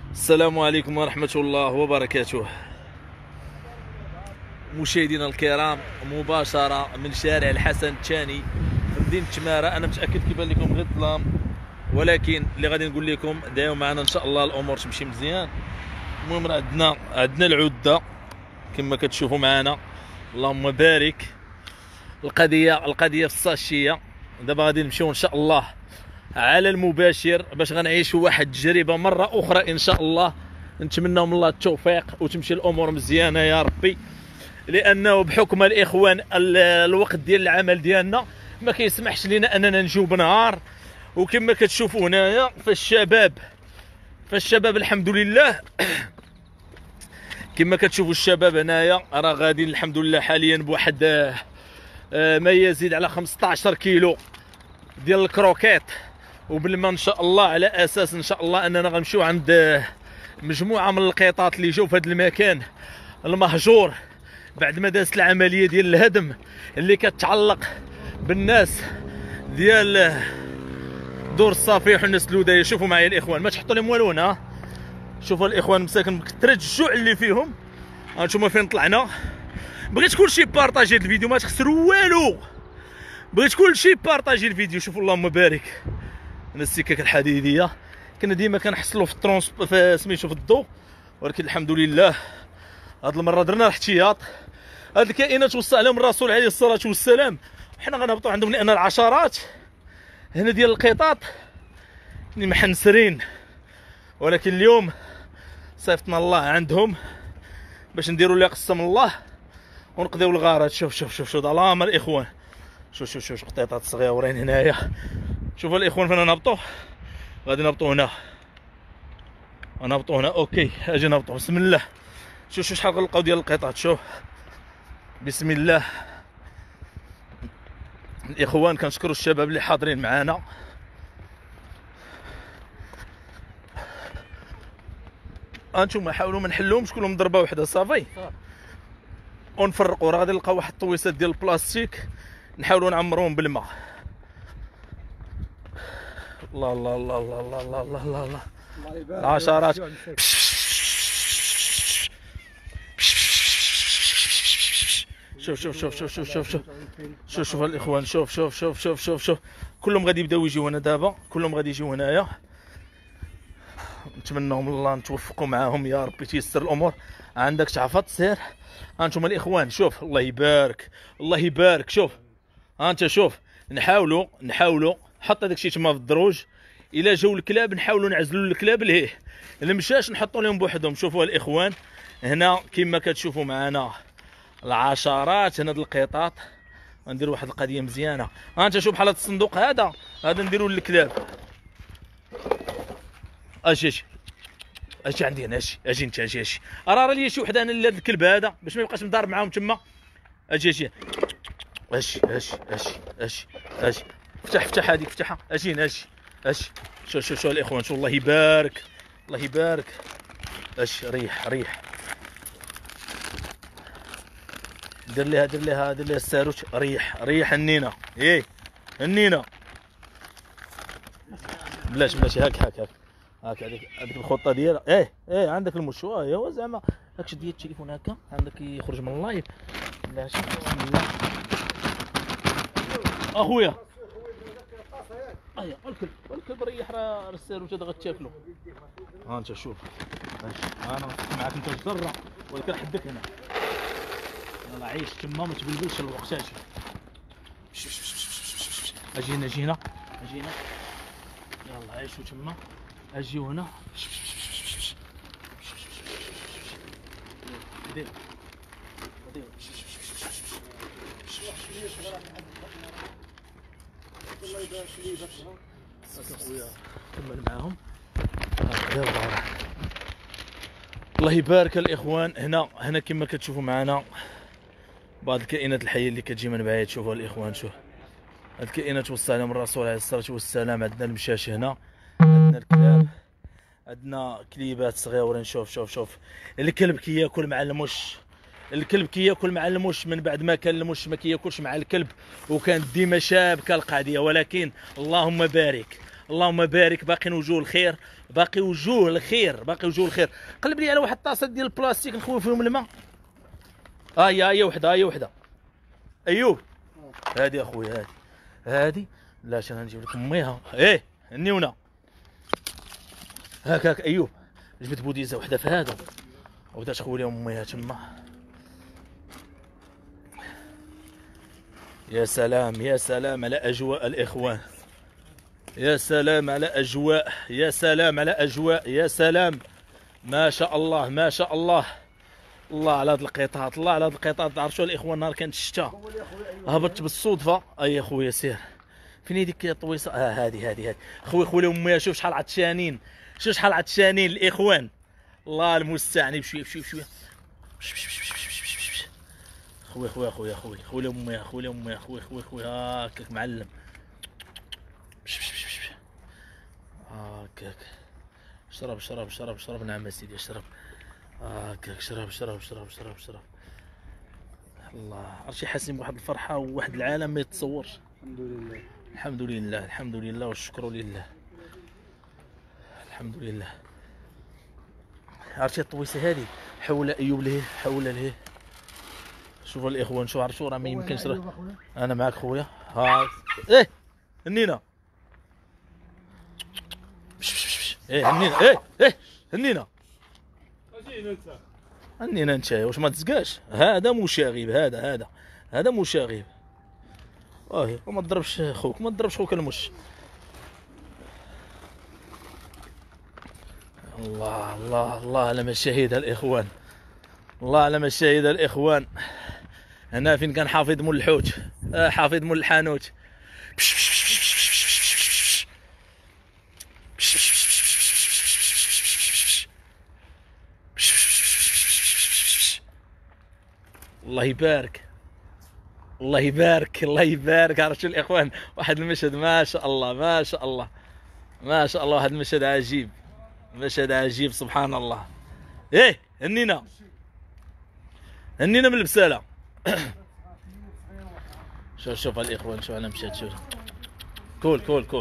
السلام عليكم ورحمة الله وبركاته. مشاهدينا الكرام، مباشرة من شارع الحسن الثاني في مدينة تمارة. أنا متأكد كيبان لكم غير الظلام، ولكن اللي غادي نقول لكم دايما معنا إن شاء الله الأمور تمشي مزيان. المهم راه عندنا العدة كما كتشوفوا معنا، اللهم بارك. القضية في الساشية. دابا غادي نمشيو إن شاء الله على المباشر باش غنعيشوا واحد التجربه مره اخرى ان شاء الله. نتمنى من الله التوفيق وتمشي الامور مزيانه يا ربي، لانه بحكم الاخوان الوقت ديال العمل ديالنا ما كيسمحش لنا اننا نجيو بنهار. وكما كتشوفوا هنايا فالشباب الحمد لله كما كتشوفوا الشباب هنايا راه غاديين الحمد لله حاليا بواحد ما يزيد على 15 كيلو ديال الكروكيت وبالما ان شاء الله، على اساس ان شاء الله اننا غنمشيو عند مجموعه من القطاط اللي جاوا في هذا المكان المهجور بعد ما دازت العمليه ديال الهدم اللي كتعلق بالناس ديال دور الصفيح والناس الودايه. شوفوا معايا الاخوان، ما تحطوا لهم والو هنا. شوفوا الاخوان مساكن الترجع اللي فيهم. هانتوما فين طلعنا. بغيت كلشي بارطاجي هذا الفيديو، ما تخسروا والو. بغيت كلشي بارطاجي الفيديو. شوفوا اللهم بارك. انا السكك الحديديه كنا ديما كنحصلوا في الترونس في سميتو في الضوء، ولكن الحمد لله هاد المره درنا الاحتياط. هاد الكائنات وصى عليهم الرسول عليه الصلاه والسلام، حنا غنهبطوا عندهم لان العشرات هنا ديال القطاط محنسرين، ولكن اليوم صيفطنا الله عندهم باش نديروا اللي قسم الله ونقضيو الغارات. شوف ظلام الاخوان. شوف قطيطات صغيورين هنايا. شوفوا الاخوان فين نهبطوا. غادي نهبطوا هنا، نهبطوا هنا. اوكي اجي نهبطوا. بسم الله. شوف شحال غلقوا ديال القطاط. شوف بسم الله. الاخوان كنشكروا الشباب اللي حاضرين معنا. انتم حاولوا ما نحلوهمش كلهم ضربه وحده صافي، ونفرقوا. راه غادي نلقاو واحد الطويسات ديال البلاستيك نحاولوا نعمروهم بالماء. الله الله الله الله الله الله الله الله الله. العشرات. شوف الاخوان. شوف كلهم غادي يبداو يجيو هنا دابا، كلهم غادي يجيو هنايا. نتمنى من الله نتوفقوا معاهم يا ربي تيسر الامور. عندك تعفط سير. هانتوما الاخوان. شوف الله يبارك الله يبارك. شوف هانت شوف. نحاولوا حط هذاك الشيء تما في الدروج. الا جاو الكلاب نحاولوا نعزلوا الكلاب لهيه، اللي مشاش نحطوا لهم بوحدهم. شوفوا الاخوان هنا كما كتشوفوا معنا العشرات هنا د القطاط. غنديروا واحد القضيه مزيانه. انت شوف بحال هذا الصندوق هذا نديروا للكلاب. اجي عندي انا. اجي انت. اجي راه لي شي وحده انا لهذا الكلب هذا باش ما يبقاش مضارب معاهم تما. اجي افتح هذيك. افتحها. اجي شوف الاخوان. شوف الله يبارك الله يبارك. ريح دير ليها الساروت. ريح النينه. النينه بلاش هاك هذيك الخطه ديالها. عندك المشوار. ايوا زعما هاك شد التليفون هكا عندك يخرج من اللايف. بسم الله اخويا. الكلب ريح. راه الساروت هذا غتاكلو. ها انت شوف. انا معاك انت الزره، ولكن حدك هنا. يلا عيش تما ما تبلبلش الوقت. اجي هنا. يلا عيشوا تما. اجيو هنا. الله يبارك فيك اخويا. كمل معاهم. الله يبارك الاخوان. هنا كما كتشوفوا معنا بعض الكائنات الحيه اللي كتجي من بعيد. شوفوا الاخوان. شوف هاد الكائنات وصى عليهم الرسول عليه الصلاه والسلام. عندنا المشاش هنا، عندنا الكلاب، عندنا كليبات صغيورين. شوف الكلب كياكل مع المش. من بعد ما كان المش ما كياكلش مع الكلب، وكانت ديما شابكه القضيه. ولكن اللهم بارك اللهم بارك. باقي وجوه الخير، باقي وجوه الخير، باقي وجوه الخير. قلب لي على واحد الطاسه ديال البلاستيك نخوي فيهم الماء. هي وحده، هي وحده. ايوب هادي اخويا، هادي هادي. لا انا نجيب لكم ميها. النيونه هاك ايوب. جبت بوديزه وحده في هذا وبدات تخوي لهم ميها تما. يا سلام يا سلام على اجواء الاخوان، يا سلام على اجواء، يا سلام على اجواء، يا سلام. ما شاء الله ما شاء الله. الله على هاد القطاط، الله على هاد القطاط. تعرفوا الاخوان نهار كانت الشتاء هبطت بالصدفه. اي خويا سير. فين هذيك الطويصه؟ هذه خوي لهم مياه. شوف شحال عطشانين، شوف شحال عطشانين الاخوان. الله المستعان. بشويه بشويه بشويه. خوي لهم مياه، خوي لهم مياه. خوي هاكاك معلم. هاكاك. شرب نعم سيدي اشرب. هاكاك شرب. الله عرفتي حاسين بواحد الفرحه وواحد العالم ما يتصورش. الحمد لله والشكر لله. الحمد لله. عرفتي الطويسه هذه حول ايوب ليه، حول ليه. شوفوا الاخوان، شو عرفتوا راه ما يمكنش. انا معاك خويا. ها النينه. النينه. النينه. النينه انت واش ما تزقاش؟ هذا مشاغب. هذا مشاغب. وما تضربش خوك، ما تضربش خوك المش. الله على مشاهد الاخوان، الله على مشاهد الاخوان. هنا فين كان حافظ مول الحوت، حافظ مول الحانوت. الله يبارك، الله يبارك، الله يبارك. عرفتوا الاخوان واحد المشهد ما شاء الله ما شاء الله ما شاء الله. واحد المشهد عجيب، مشهد عجيب سبحان الله. النينه من البساله. شوف الاخوان، شوف انا مشيت. شوف كول.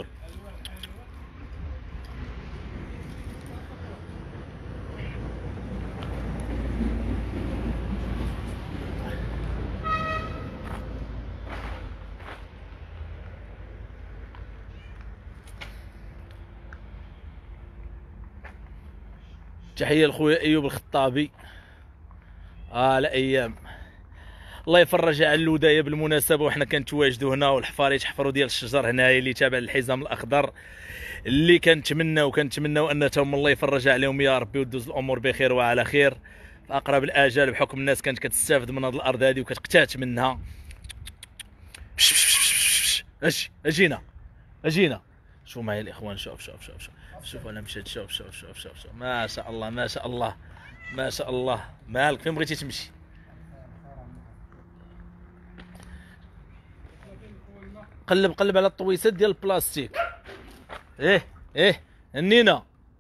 تحيه لخويا ايوب الخطابي. على ايام. الله يفرجها على اللودايه بالمناسبه. وحنا كنتواجدوا هنا والحفاريت حفروا ديال الشجر هنايا اللي تابع للحزام الاخضر، اللي كنتمناو ان تهم الله يفرجها عليهم يا ربي وتدوز الامور بخير وعلى خير في اقرب الاجال، بحكم الناس كانت كتستافد من هذه الارض هذه وكتقتات منها. اجينا. شوفوا معايا الاخوان. شوف انا مشيت. شوف ما شاء الله ما شاء الله ما شاء الله. مالك فين بغيتي تمشي؟ قلب على الطويسات ديال البلاستيك. النينه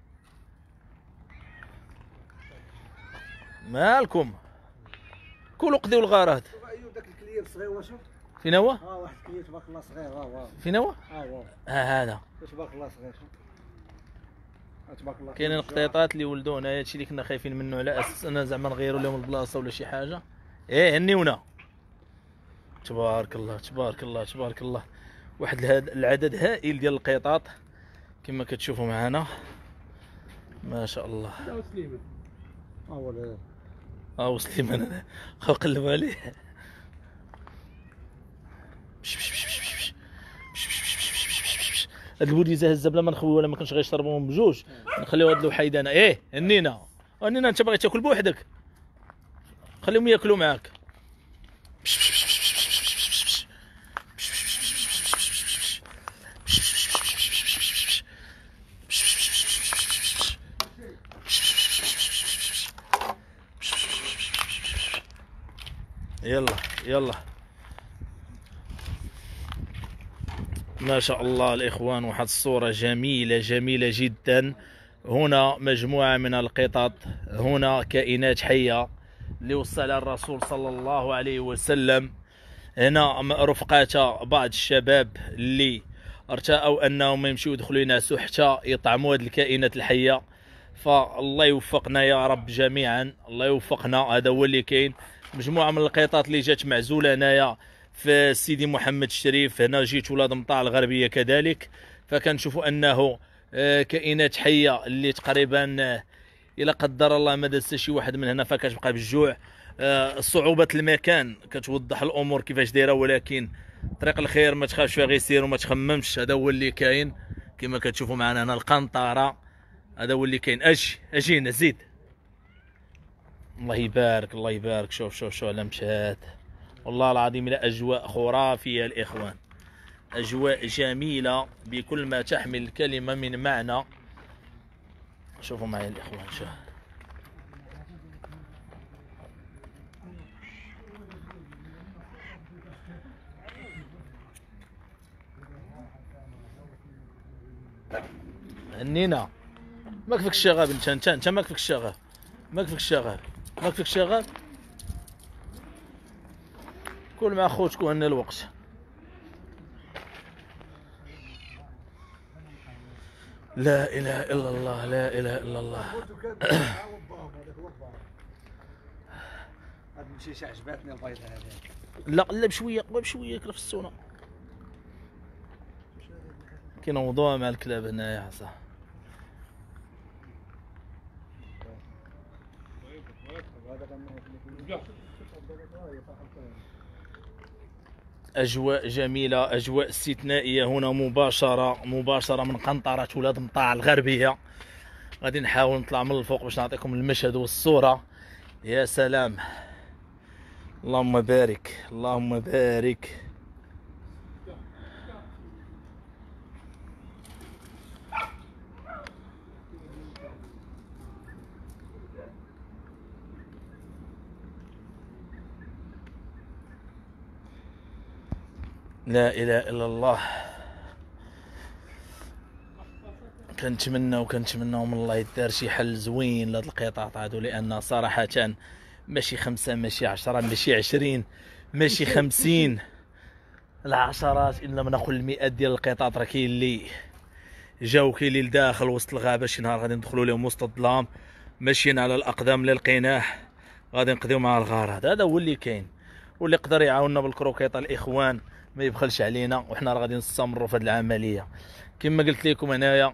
مالكم؟ كلوا قضيوا الغرض. ايوب داك الكلير الصغير واش فين هو؟ واحد الكلير تبارك الله صغير. فين هو؟ هذا تبارك الله صغير. تبارك الله. كاينين القطيطات اللي ولدوا هنايا، هادشي اللي كنا خايفين منه على اساس انا زعما نغيروا لهم البلاصه ولا شي حاجه. النيونه تبارك الله. واحد العدد هائل ديال القطاط كما كتشوفوا معنا ما شاء الله. سليمان قلب عليه. هاد البوديزه هزه بلا ما نخوي ولا ما كنتش غيشربوهم بجوج. نخليو هاد الوحيدانه. النينه انت باغي تاكل بوحدك، خليهم ياكلوا معاك. يلا ما شاء الله الاخوان. واحد الصورة جميلة جدا. هنا مجموعة من القطط، هنا كائنات حية اللي وصلها الرسول صلى الله عليه وسلم. هنا رفقات بعض الشباب اللي ارتأوا انهم يمشيو يدخلوا ينعسوا حتى يطعموا هذه الكائنات الحيه. فالله يوفقنا يا رب جميعا، الله يوفقنا. هذا هو اللي كاين. مجموعه من القطط اللي جات معزوله هنايا في سيدي محمد الشريف، هنا جيت ولاد مطاع الغربيه كذلك، فكنشوفوا انه كائنات حيه اللي تقريبا الا قدر الله ما داز شي واحد من هنا فكتبقى بالجوع. صعوبه المكان كتوضح الامور كيفاش دايره، ولكن طريق الخير ما تخافش فيها، غير سير وما تخممش. هذا هو اللي كاين كما كتشوفوا معنا هنا القنطره. هذا هو اللي كاين. اجي هنا زيد. الله يبارك الله يبارك. شوف على مشات والله العظيم لا اجواء خرافيه الاخوان، اجواء جميله بكل ما تحمل الكلمه من معنى. شوفوا معي الاخوان. شوف هنينا. ما كفيك الشغف انت ما كفيك الشغف، ما كفيك الشغف، ما كفيك الشغف. كل مع خوتك وهنا الوقت. لا اله الا الله، لا اله الا الله. هاد المشيشه عجباتني البيضه هذيك. لا بشويه بشويه كرا في السونه. كاين موضوع مع الكلاب هنايا حصا. اجواء جميله، اجواء استثنائيه هنا مباشره من قنطره ولاد مطاع الغربيه. غادي نحاول نطلع من الفوق باش نعطيكم المشهد والصوره. يا سلام، اللهم بارك اللهم بارك. لا اله الا الله. كنتمناو من الله يدار شي حل زوين لهاد القطاط هادو، لان صراحه ماشي 5 ماشي 10 ماشي 20 ماشي 50 العشرات ان لم نقل المئات ديال القطاط. راه كاين اللي جاو، كاين اللي لداخل وسط الغابه. شي نهار غادي ندخلوا لهم وسط الظلام ماشيين على الاقدام اللي لقيناه غادي نقضيو مع الغرض. هذا هو اللي كاين، واللي يقدر يعاوننا بالكروكيطه الاخوان ما يبخلش علينا، وحنا راه غادي نستمروا في هذه العمليه. كما قلت لكم هنا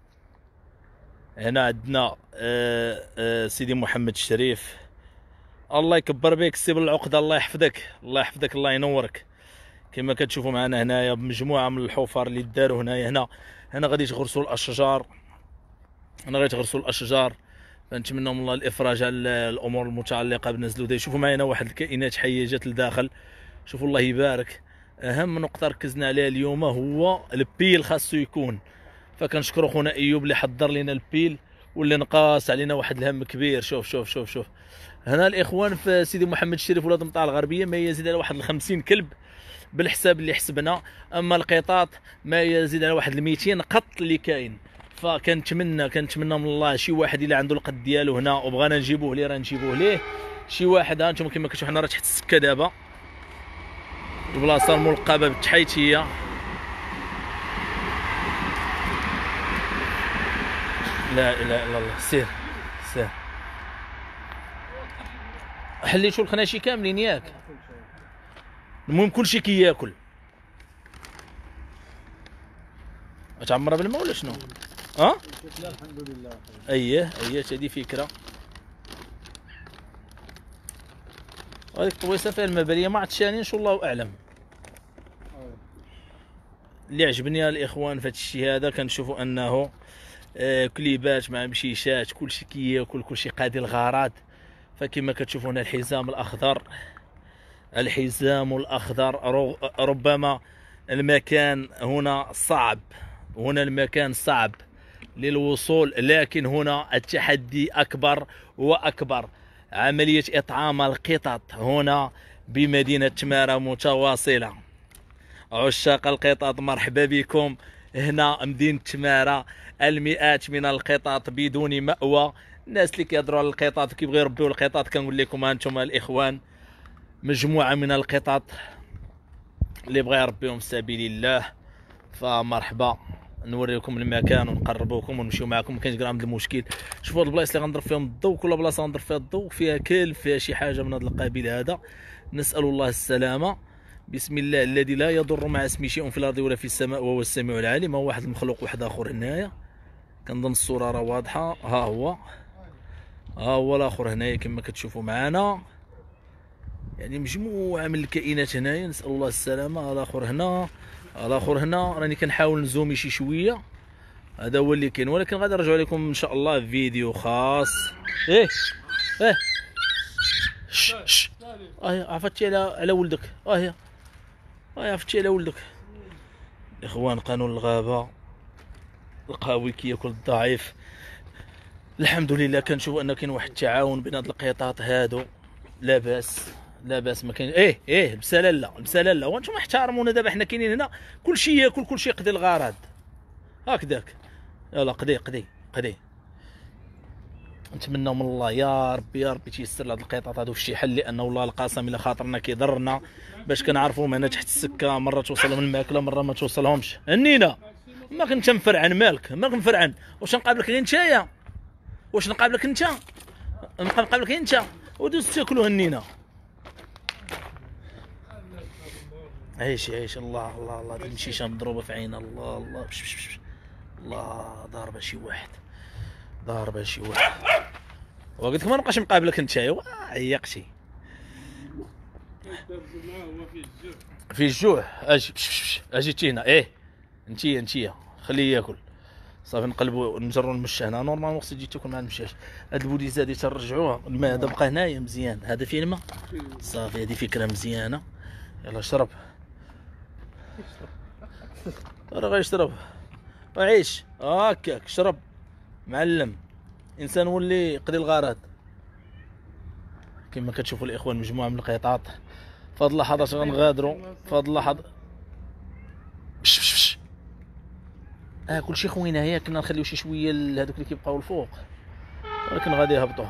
عندنا سيدي محمد الشريف. الله يكبر بك السي بالعقده، الله يحفظك الله يحفظك الله ينورك. كما كتشوفوا معنا هنايا مجموعه من الحفر اللي داروا هنا غادي يتغرسوا الاشجار، فنتمنوا من الله الافراج على الامور المتعلقه بالنزل ودي. شوفوا معنا واحد الكائنات حيه جات لداخل. شوفوا الله يبارك. اهم نقطه ركزنا عليها اليوم هو البيل، خاصو يكون. فكنشكروا خونا ايوب اللي حضر لنا البيل واللي نقاس علينا واحد الهم كبير. شوف هنا الاخوان في سيدي محمد الشريف ولاد مطاع الغربيه ما يزيد على واحد 50 كلب بالحساب اللي حسبنا. اما القطاط ما يزيد على واحد 200 قط اللي كاين. فكنتمنى من الله شي واحد اللي عنده القد ديالو هنا وبغانا نجيبوه ليه، راه نجيبوه ليه. شي واحد ها انتم كما كتشوفوا حنا راه تحت السكه دابا، البلاصه الملقبه بالتحيتيه. لا اله الا الله. سير حليتو الخناشي كاملين ياك؟ المهم كلشي كياكل. تعمرها بالماء ولا شنو؟ لا الحمد لله. اييه هذه فكره. هذيك الطويسه فيها الماء باليه ما عرفتش ان شاء الله اعلم. اللي عجبني الاخوان في هذا الشيء هذا كنشوفوا انه كليبات مع مشيشات كلشي كياكل كلشي قادي الغرض. فكما كتشوفوا هنا الحزام الاخضر ربما المكان هنا صعب للوصول، لكن هنا التحدي اكبر واكبر. عمليه اطعام القطط هنا بمدينه تماره متواصله. عشاق القطط مرحبا بكم هنا مدينه تماره. المئات من القطط بدون مأوى. الناس اللي كيهضروا على القطط كيبغيو يربيو القطط كنقول لكم انتم الاخوان مجموعه من القطط اللي بغى يربيهم في سبيل الله فمرحبا نوريكم المكان ونقربوكم ونمشيو معكم. ما كاينش غرام المشكل. شوفوا هاد البلايص اللي غنضرب فيهم الضوء، كل بلاصه غنضرب فيها الضوء فيها كلب فيها شي حاجه من هذا القبيل هذا. نسال الله السلامه. بسم الله الذي لا يضر مع اسمه شيء في الارض ولا في السماء وهو السميع العليم. هو واحد المخلوق واحد اخر هنايا، كنظن الصوره راه واضحه. ها هو الاخر هنايا كما كتشوفوا معنا، يعني مجموعه من الكائنات هنايا. نسال الله السلامه. الاخر هنا راني كنحاول نزومي شي شويه. هذا هو اللي كاين، ولكن غادي نرجعوا لكم ان شاء الله في فيديو خاص. شش عفتي على ولدك. عفتي على ولدك. الاخوان قانون الغابه، القوي كياكل الضعيف. الحمد لله كنشوف ان كاين واحد التعاون بين هاد القطاط هادو. لا باس ما كاين. بسلاله وانتم احترمونا. دابا حنا كاينين هنا كلشي ياكل كلشي يقضي الغرض هكذاك. يلا قضي. نتمنى من الله يا ربي تيسر لهاد القطاط هادو شي حل، لان والله القسم الا خاطرنا كيضرنا باش كنعرفوا هنا تحت السكه. مره توصلهم الماكله مره ما توصلهمش. هنينا ما كنت مفرعن مالك، ما كنفرعن. واش نقابلك غير نتايا؟ نقابلك انت ودوز تاكلوا هنينا. عيش الله هاد المشيشه مضروبه في عينها. الله الله ضاربه شي واحد. وقلت لك ما نبقاش نقابلك نتايا. عيقتي في الجوع. اجي تينا. انتيا خليه ياكل صافي. نقلبوا نجروا المش هنا. نورمالمون خصك تجي تاكل مع المشاش. هاد البوليزه هادي ترجعوها. الماء هذا بقى هنايا مزيان. هذا فيه الماء صافي. هذه فكره مزيانه. يلا شرب. راه غيشرب وعيش هكاك. شرب معلم. انسان ولي يقضي الغرض. كما كتشوفوا الاخوان مجموعه من القطاط. فهاد اللحظات غنغادروا. فهاد اللحظات كلشي خوينا. هي كنا نخليو شي شويه لهذوك اللي كيبقاو الفوق، ولكن غادي يهبطوا.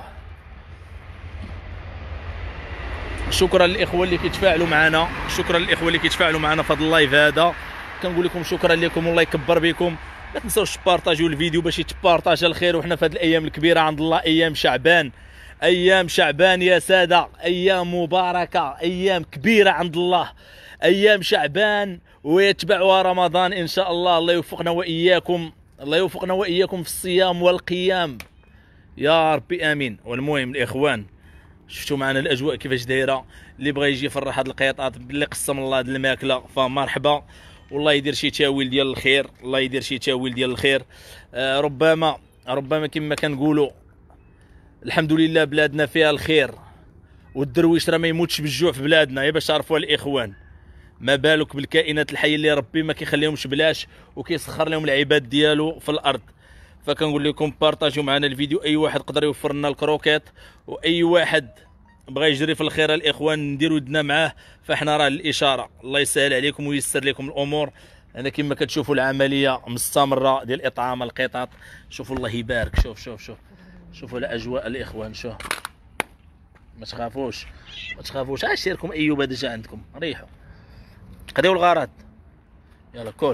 شكرا للاخوه اللي كيتفاعلوا معنا. في هذا اللايف هذا كنقول لكم شكرا لكم. والله يكبر بكم. ما تنساوش تبارطاجيو الفيديو باش يتبارطاج الخير. وحنا في هذه الايام الكبيره عند الله، ايام شعبان يا ساده، ايام مباركه، ايام كبيره عند الله، ايام شعبان ويتبعها رمضان ان شاء الله. الله يوفقنا واياكم في الصيام والقيام يا ربي امين. والمهم الاخوان شفتوا معنا الاجواء كيفاش دايره. اللي بغى يجي يفرح هاد القيطات باللي قسم الله هاد الماكله فمرحبا. والله يدير شي تاويل ديال الخير. ربما كما كنقولوا الحمد لله بلادنا فيها الخير، والدرويش راه ما يموتش بالجوع في بلادنا. يا باش تعرفوا الاخوان، ما بالك بالكائنات الحيه اللي ربي ما كيخليهمش بلاش وكيسخر لهم العباد ديالو في الارض. فكنقول لكم بارطاجيو معنا الفيديو. اي واحد قدر يوفر لنا الكروكيت، واي واحد بغى يجري في الخير الاخوان نديروا يدنا معاه. فاحنا راه الاشاره. الله يسهل عليكم وييسر لكم الامور. انا كما كتشوفوا العمليه مستمره ديال اطعام القطط. شوفوا الله يبارك. شوفوا الاجواء الاخوان. ما تخافوش. عاشركم ايوب هذا جا عندكم. ريحوا قضيو الغرض. يلا كل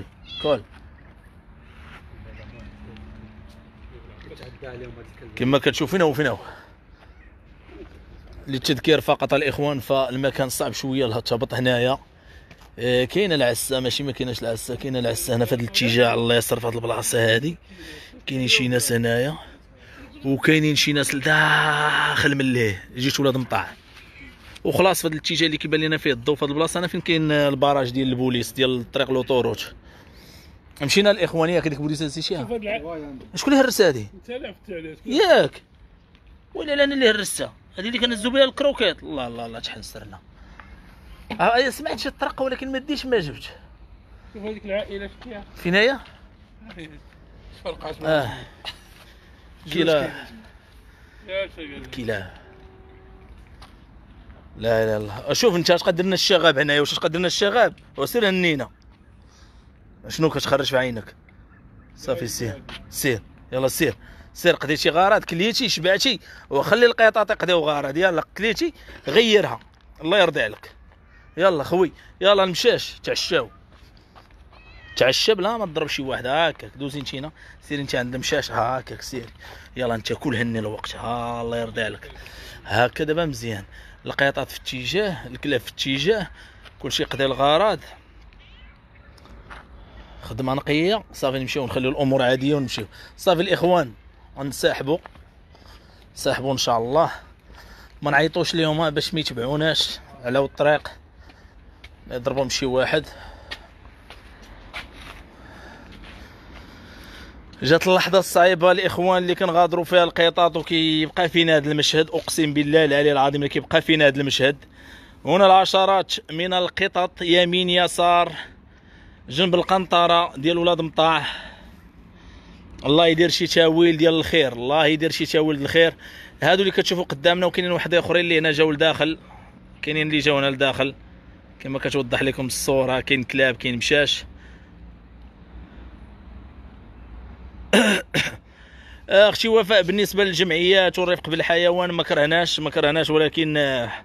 كما كتشوفوا فينا هو. للتذكير فقط الاخوان، فالمكان صعب شويه الهبط هنايا. كاينه العسه، ماشي ما كايناش العسه، كاينه العسه هنا في هذا الاتجاه. الله يسر في هذه البلاصه هذه. كاينين شي ناس هنايا وكاينين شي ناس لداخل من ليه. جيت ولاد مطاع وخلاص. في هذا الاتجاه اللي كيبان لنا فيه الضوء في هذه البلاصه انا فين كاين الباراج ديال البوليس ديال طريق لوطوروت. مشينا الاخوانيه هذيك البوليس نسيتيها. شكون اللي هرس هذه؟ انت اللي عرفتي عليها ياك ولا انا اللي هرستها؟ هذه اللي كنهزو بها الكروكيت. الله شحال سرنا. سمعت شي طرقه ولكن ما ديتش ما جبت. شوف هذيك العائله شفتيها فينايا. فرقات كلا لا الله. شوف انت اش قدرنا الشغاب هنايا واش قدرنا الشغاب. وسير هنينا. شنو كتخرج في عينك؟ صافي سير يلا سير قضي شي غرض. كليتي شبعتي وخلي القطاط يقضيو غرض. يلا كليتي غيرها الله يرضي عليك. يلا خوي يلا المشاش تعشاو. تعشى بلا ما تضرب شي واحد هكاك. دوزي انتينا سيري انت عند المشاش هكاك سيري. يلا انت كل هني الوقت. ها الله يرضي عليك. هكا دابا مزيان. القيطات في اتجاه، الكلاب في اتجاه، كلشي قضي الغرض. خدمه نقيه صافي. نمشيو نخليو الامور عاديه ونمشيو صافي. الاخوان غنسحبوا ساحبوا ان شاء الله. ما نعيطوش ليهم باش ما يتبعوناش على الطريق، يضربهم شي واحد. جات اللحظه الصعيبه الاخوان اللي كنغادروا فيها القيطات وكيبقى فينا هذا المشهد. اقسم بالله العلي العظيم اللي كيبقى فينا هذا المشهد. هنا العشرات من القطط يمين يسار جنب القنطره ديال ولاد مطاع. الله يدير شي تاويل ديال الخير، الله يدير شي تاويل ديال الخير. هادو اللي كتشوفوا قدامنا، وكاينين واحد اخرين اللي هنا جاو لداخل، كاينين اللي جاو هنا لداخل كما كتوضح لكم الصوره. كاين كلاب كاين مشاش. اختي وفاء بالنسبه للجمعيات والرفق بالحيوان ما كرهناش ولكن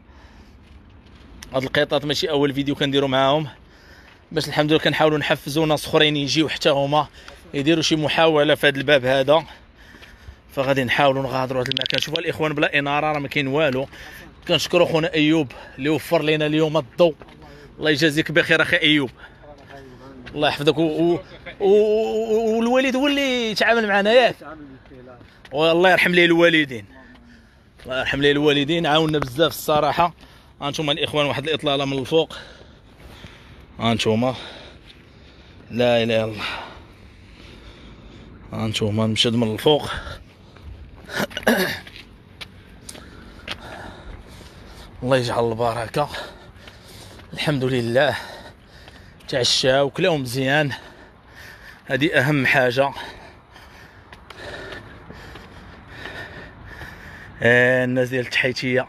هاد القطط ماشي اول فيديو كنديرو معاهم، باش الحمد لله كنحاولوا نحفزوا ناس اخرين يجيو حتى هما يديروا شي محاوله في هذا الباب هذا. فغادي نحاولوا نغادروا هذا المكان. شوفوا الاخوان بلا اناره راه ما كاين والو. كنشكروا خونا ايوب اللي وفر لنا اليوم الضوء. الله يجازيك بخير اخي ايوب، الله يحفظك. والوالد هو اللي تعامل معنا ياك، والله يرحم ليه الوالدين، الله يرحم ليه الوالدين. عاوننا بزاف الصراحه. هانتوما الاخوان واحد الاطلاله من الفوق. هانتوما لا اله الا الله. هانتوما نمشد من الفوق. الله يجعل البركه. الحمد لله تعشى وكلاو مزيان، هذه اهم حاجه. الناس ديال التحيتيه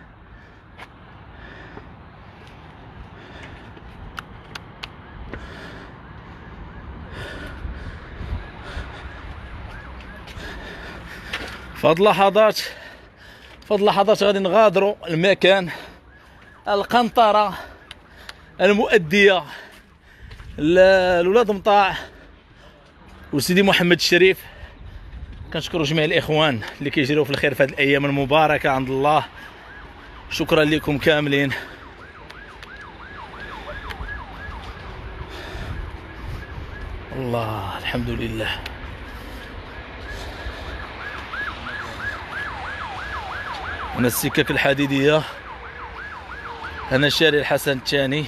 فهاد اللحظات غادي نغادروا المكان. القنطره المؤديه لولاد مطاع وسيدي محمد الشريف. كنشكروا جميع الاخوان اللي كيجريو في الخير في هذه الايام المباركه عند الله. شكرا لكم كاملين. الله الحمد لله. هنا السكك الحديديه، هنا شارع الحسن الثاني،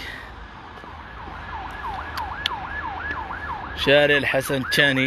شارع الحسن الثاني.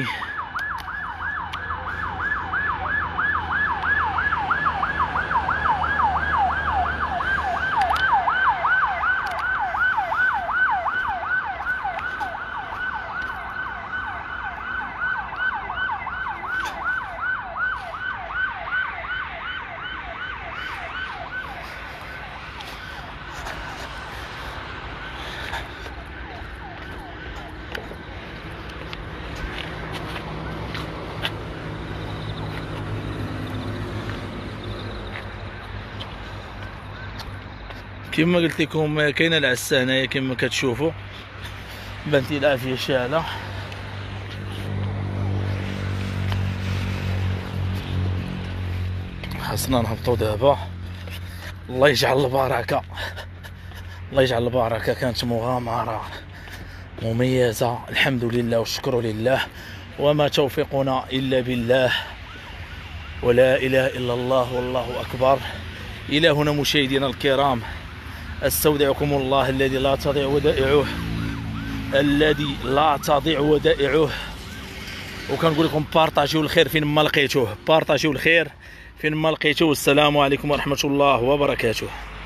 كما قلت لكم كاينه العسه هنايا كما كتشوفوا، بنتي العافيه شاله. خاصنا نهبطوا دابا. الله يجعل البركه، الله يجعل البركه. كانت مغامره مميزه الحمد لله والشكر لله، وما توفيقنا الا بالله، ولا اله الا الله والله اكبر. الى هنا مشاهدينا الكرام، استودعكم الله الذي لا تضيع ودائعه، الذي لا تضيع ودائعه. وكنقول لكم بارطاجيو الخير فين ما لقيتوه، بارطاجيو الخير فين ما لقيتوه. السلام عليكم ورحمه الله وبركاته.